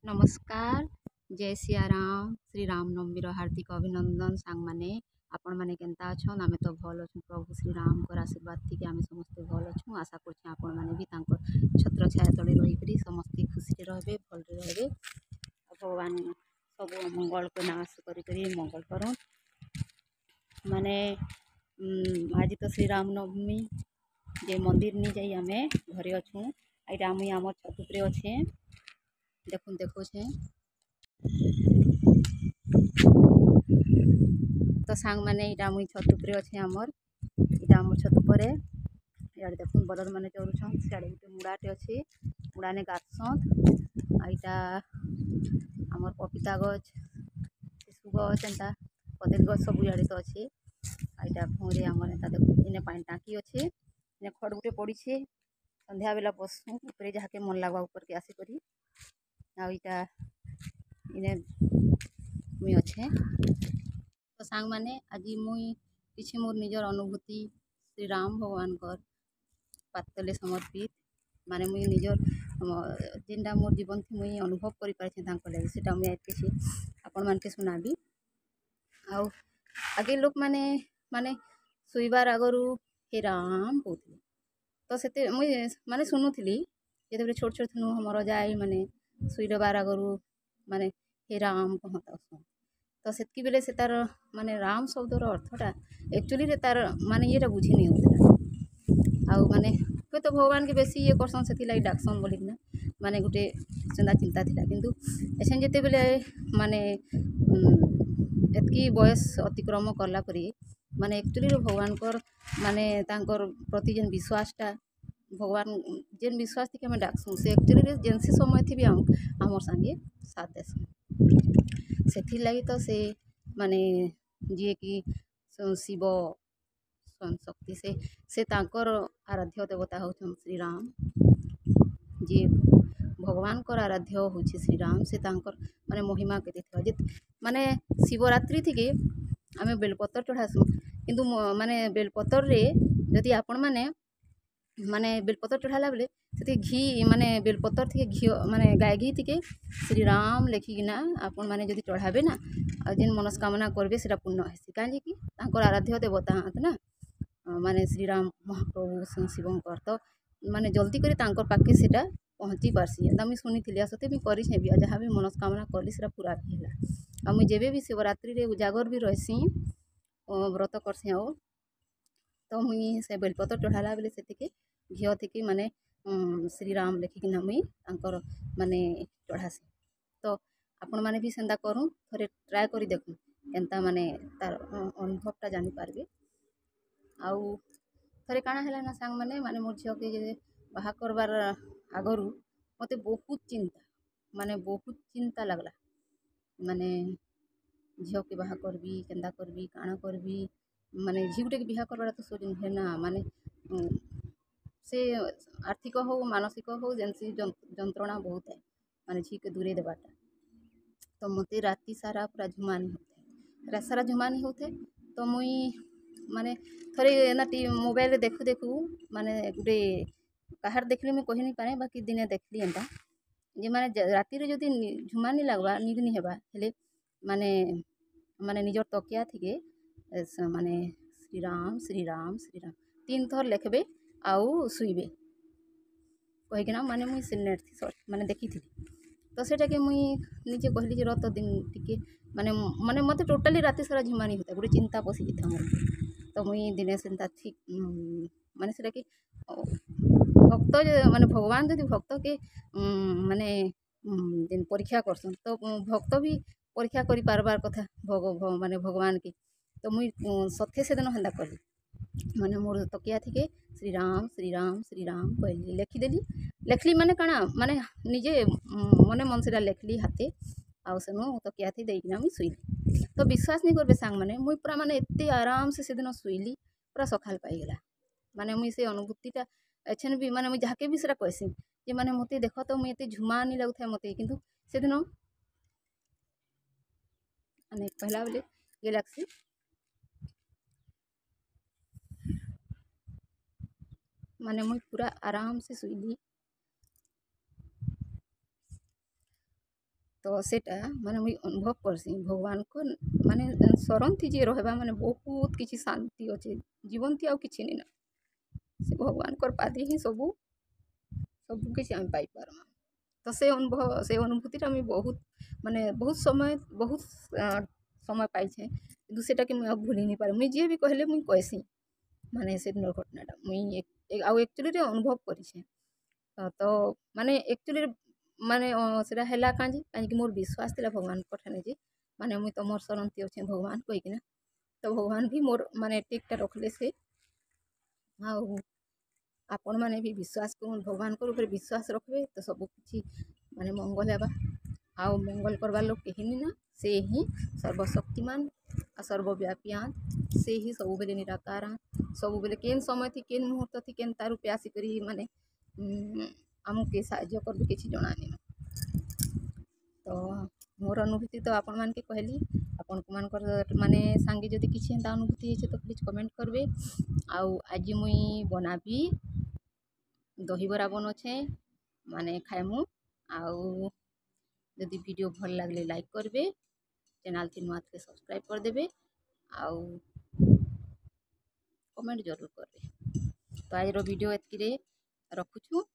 नमस्कार। जय सिया राम। श्री राम नवमीर हार्दिक अभिनंदन सांग माने। आपण माने केनता अछन? आमे तो भल अछु। प्रभु श्री राम को आशीर्वाद थी कि आमे समस्त भल अछु। आशा करछि आपण माने भी तांकर छत्र छाया तले रही करी समस्त खुशी रे रहबे, भल रे रहबे। भगवान सब मंगल को नाश करी करी मंगल करन। माने आज तो श्री राम नवमी जे मंदिर नि जाई आमे घरे अछु। आइटा आमी हमर छत उपरे अछे। देखुन देखो छे तो सांग माने इटा मुई छत उपरे अच्छे आमर इटा आमर छत उपरे यार देखुन बदल माने चलुछन सियाड़े गुटे मुड़ाटे अच्छे मुड़ाने गाछसन आइटा आमर पपीता गछ शिशु गछ एंता कदली गछ सब इयाड़े तो अच्छे आइटा भोरे आमर एंता देखुन इने पानी टांकी अच्छे इने खड़ गुटे पड़ीछे संध्या बेला बसू ऊपरे जाके मन लागवा ऊपर के आसी करी आ इटा इने मुई अच्छे तो सांग माने आज मुई किछि मोर निजर अनुभूति श्री राम भगवान कर पातले समर्पित माने मुई निजर जिनटा मोर जीवन थी मुई अनुभव करि पारछे तांको लागि सेटा मुई किछि आपण मानके सुनाबी आउ आगे लोक माने माने सुइबार आगरु हे राम कहथि तो सेते मुई माने सुनुथिली जेते छोट छोट थनु हमर जाई माने सुइबार आगरु माने हे राम कहता तो सेतकी बेले से तार माने राम शब्दर अर्थटा एक्चुअली रे तार माने ये बुझी नहीं होता आउ माने कोई तो भगवान के बेसी ये करसन से लाई डाकसन बोली ना माने गुटे चंदा चिंता थिला किंतु एछन जेते बेले माने एतकी बयस अतिक्रम करला परी माने एक्चुअली रे भगवान कर माने तांकर प्रति जेन विश्वासटा भगवान जेन विश्वास थी हमें डाकसु से एक्चुअली रे जेनसी समय थी भी हमर संगे साथ देसन से लगी तो से माने जी कि शिव स्वयं शक्ति से तांकर आराध्य देवता होचन श्री राम जी भगवान कर आराध्य होची श्री राम से तांकर माने महिमा के देखा जे माने शिवरात्रि थी के आमे बेलपत्र चढ़ासु किंतु माने बेलपत्र रे यदि आपण माने माने बेलपत्र चढ़ाला बेले से घी माने बेलपत्र थी घी माने गाय घी थी के श्री राम लेखिकिना आपण माने जदि चढ़ाबे ना जेन मनस्कामना करबे सेटा पूर्ण हेसी काहे कि तांकर आराध्य देवता हात ना माने श्री राम महाप्रभु शिवंकर तो माने जल्दी करे तांकर पाखे सेटा पहुँची पारसी एंता मुई सुनीथिली आ सते भी करिछे भी जहाँ भी मनस्कामना कली सेटा पूरा भी होला आ मुई जेबे भी शिवरात्रि रे उजागर भी रहसी व्रत करसी आओ तो मुई से बेलपत्र चढ़ाला बेले सेतिके घिओ थी माने श्री राम लेखिकिना मुई तांकर माने चढ़ासी तो आपण माने भी सेंदा करूँ थोड़े ट्राए करी देखूँ केनता माने तार अनुभवटा जानी पारबे आउ थोड़े काଣା है ना सांग माने मोर झील के बाहा करबार आगरू मते बहुत चिंता लगला माने झील के बाहा करबी केंदा करबी काଣା करबी माने झी गुटे के बिहा करबार तो सोच नुहे ना माने से आर्थिक हो मानसिक हो जेनसी जंत्रणा बहुत है माने झी के दूरे देवाटा तो मते राति सारा पूरा झुमानी होते रात सारा झुमानी होते तो मुई माने थोड़े ना मोबाइल रे देखु देखु माने गुटे कहार देखली मैं कहि नहीं पारे बाकी दिने देखली एंता जे माने राति रे जदि झुमानी लगवा नींद नहीं हेबा हेले माने माने निजर तकिया थिके माने श्री राम श्री राम श्री राम 3 थर लेखबे आउ सुइबे कहिकिना माने मुई से नेट थी सर्च माने देखी थी तो सेटा के मुई निजे कहली जे रत दिन टिके माने माने मते टोटली राति सारा झुमानी होता गुटे चिंता पसी जेता मोर तो मुई दिने सेंता ठीक माने सेटा कि भक्त माने भगवान यदि भक्त के माने दिन परीक्षा करसन तो भक्त भी परीक्षा करि पारबार कथा माने भगवान के तो मुई सत्य से दिन हंदा कली माने मोर तकिया थिके श्री राम श्री राम श्री राम कहली लेखली माने काଣା माने निजे मने मन से लेखली हाथे आउ सेनु तकिया थी देइकिना मुई सुइली तो विश्वास नहीं करबे सांग माने मुई पूरा माने एते आराम से दिन सुइली पूरा सखाल पाइगला माने मुई से अनुभूतिटा एछन भी माने मुई जाके भी सेटा कहसी जे माने मते देख तो मुई एते झुमा नहीं लगुଥାଏ मते किंतु से दिन माने पहला बेले ये लागसी माने मुई पूरा आराम से सुइली तो सेटा माने मुई अनुभव करसी भगवान को माने शरण थी जे रहबा माने बहुत किछि शांति अच्छे जीवन थी आउ किछि नहीं ना से भगवान कर पादी ही सब किछि हम पाई पारमा तो से अनुभूति मुई बहुत माने बहुत समय पाइछे किंतु सेटा के मुई अब भूली नहीं पारे मुई जे भी कहले मुई कहसी माने से दिनर घटनाटा मुई आउ एक्चुअली रे अनुभव करिछे तो माने एक्चुअली माने सेटा हैला कांजी कांजी मोर विश्वास थिला भगवान पठाने जे माने मुई तो मोर शरणती अच्छे भगवान कहिकिना तो भगवान भी मोर माने टेकटा रखले से आउ आपण माने भी विश्वास कर भगवान को ऊपर विश्वास रखबे तो सब किछि माने मंगल हेबा आउ मंगल करवा लोग कहीं नहीं ना से ही सर्वशक्तिमान आ सर्वव्यापी से ही सब बेले निराकार सब बेले केन समय थी केन मुहूर्त थी केन तारु प्यासी करी माने आमके साहाଯ୍ୟ करबे किछि जणानी तो मोर अनुभूति तो आपण मान के कहली आपण को मानकर माने सांगे जदि किछि एंता अनुभूति हेछे तो प्लीज कमेंट करबे आउ आज मुई बनाबी दहीबरा बनछे माने खाएमु आउ जदि वीडियो भल लागले लाइक करबे चैनल के नुआ थे सब्सक्राइब कर देबे आउ कमेंट जरूर करबे तो आज रो वीडियो एतकी रे रखुछु।